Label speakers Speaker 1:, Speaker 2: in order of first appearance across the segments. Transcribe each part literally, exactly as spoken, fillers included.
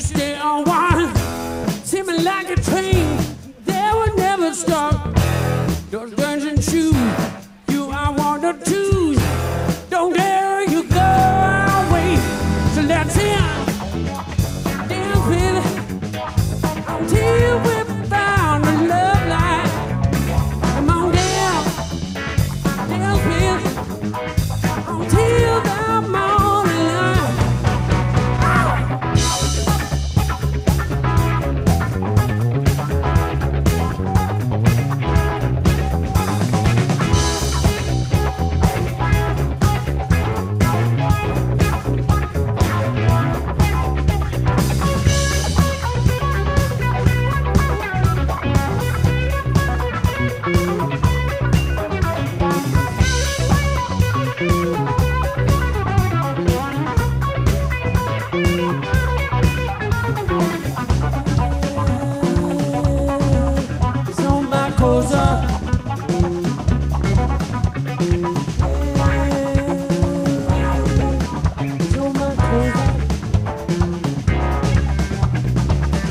Speaker 1: stay on one. Seeming like a train that would never stop. Those guns and shoes, you I want to choose. Don't dare you go away. So let's hear dance with until we found a love life. Come on down, dance with until the morning light.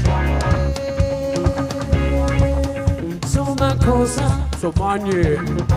Speaker 1: So manje